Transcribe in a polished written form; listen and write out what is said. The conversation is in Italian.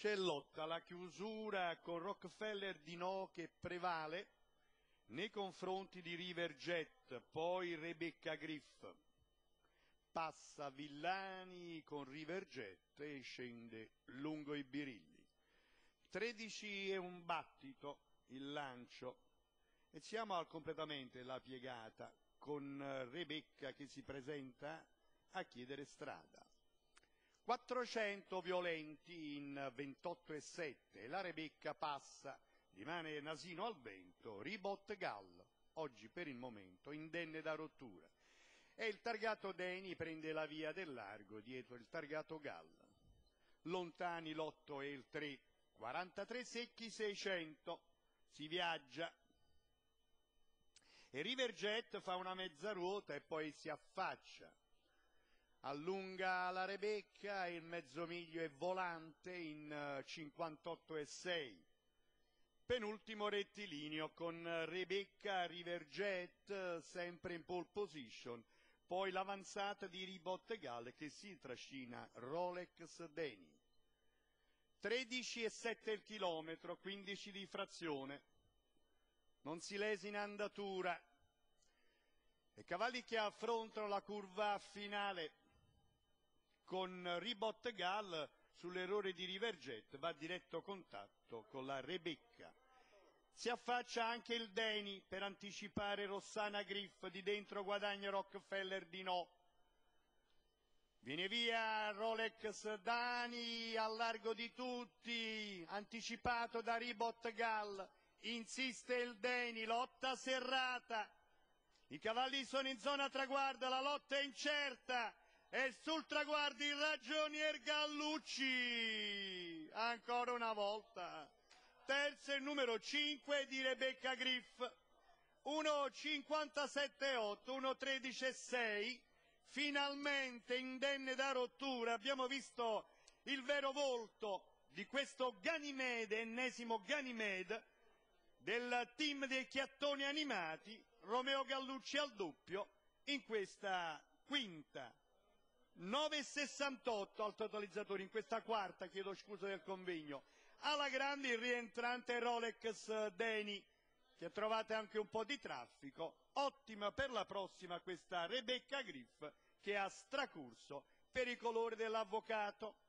C'è lotta alla chiusura con Rockefeller di no che prevale nei confronti di Riverjet, poi Rebecca Griff. Passa Villani con Riverjet e scende lungo i birilli. 13 è un battito, il lancio, e siamo al completamente la piegata con Rebecca che si presenta a chiedere strada. 400 violenti in 28,7, la Rebecca passa, rimane nasino al vento, Ribot Gall, oggi per il momento indenne da rottura. E il targato Deni prende la via del largo dietro il targato Gall. Lontani l'8 e il 3, 43 secchi 600, si viaggia. E Riverjet fa una mezza ruota e poi si affaccia. Allunga la Rebecca e il mezzo miglio è volante in 58,6. Penultimo rettilineo con Rebecca, Riverjet sempre in pole position. Poi l'avanzata di Ribot Gall che si trascina Rolex Deni. 13,7 il chilometro, 15 di frazione. Non si lesa in andatura. E cavalli che affrontano la curva finale con Ribot Gall sull'errore di Riverjet va a diretto contatto con la Rebecca. Si affaccia anche il Deni per anticipare Rossana Griff, di dentro guadagna Rockefeller di no. Viene via Rolex Dani al largo di tutti, anticipato da Ribot Gall, insiste il Deni, lotta serrata. I cavalli sono in zona traguardo, la lotta è incerta. E sul traguardo il ragionier Gallucci, ancora una volta. Terzo il numero 5 di Rebecca Griff, 1,57,8, 1,13,6, finalmente indenne da rottura. Abbiamo visto il vero volto di questo Ganimede, ennesimo Ganimede, del team dei Chiattoni Animati, Romeo Gallucci al doppio, in questa quinta. 9,68 al totalizzatore, in questa quarta, chiedo scusa del convegno. Alla grande il rientrante Rolex Deni, che trovate anche un po' di traffico. Ottima per la prossima questa Rebecca Griff, che ha stracurso per i colori dell'avvocato.